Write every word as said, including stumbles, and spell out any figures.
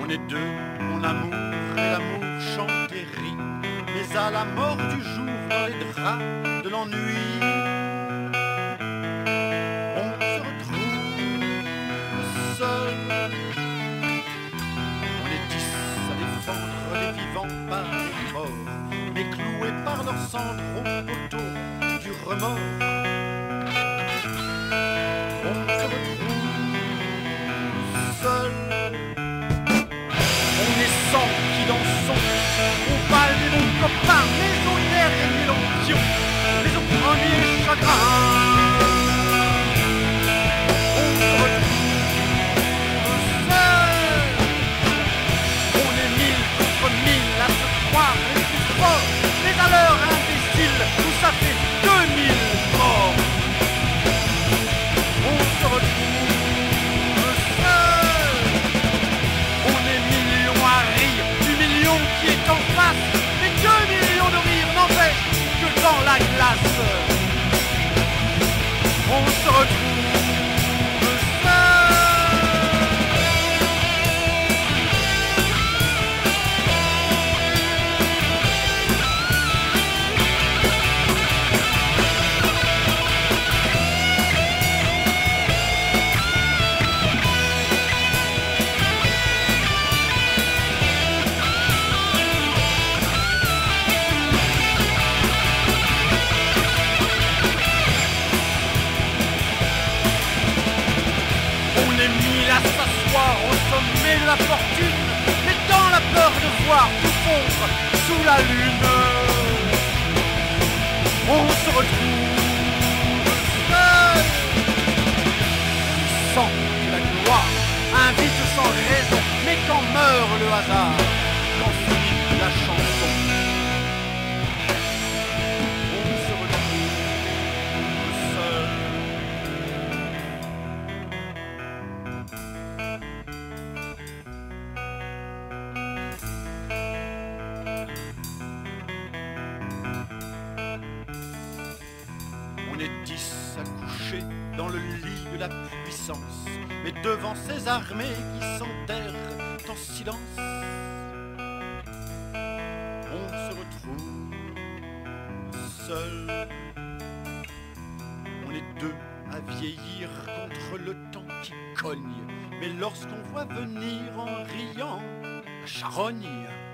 On est deux, mon amour, et l'amour chante et rit. Mais à la mort du jour, dans les draps de l'ennui, on se retrouve seul. On est dix à défendre les vivants par les morts, mais cloués par leurs cendres au poteau du remords. On se retrouve seul. On est cent qui dansons au bal des bons copains, mais aux derniers lampions, mais aux premiers chagrins. On se retrouve seul. On est mille contre mille à se croire les plus forts, mais à l'heure imbécile où ça fait deux mille morts. On se retrouve seul. On est millions à rire du million qui est en face, mais deux millions de rires n'empêchent que dans la glace. On se retrouve seul. On est mille à s'asseoir au sommet de la fortune, mais dans la peur de voir tout fondre sous la lune. On se retrouve seul. On sent que la gloire invite sans raison, mais quand meurt le hasard, quand finit la chanson, on se retrouve seul. On est dix à coucher dans le lit de la puissance, mais devant ces armées qui s'enterrent en silence, on se retrouve seul. On est deux à vieillir contre le temps qui cogne, mais lorsqu'on voit venir en riant la charogne,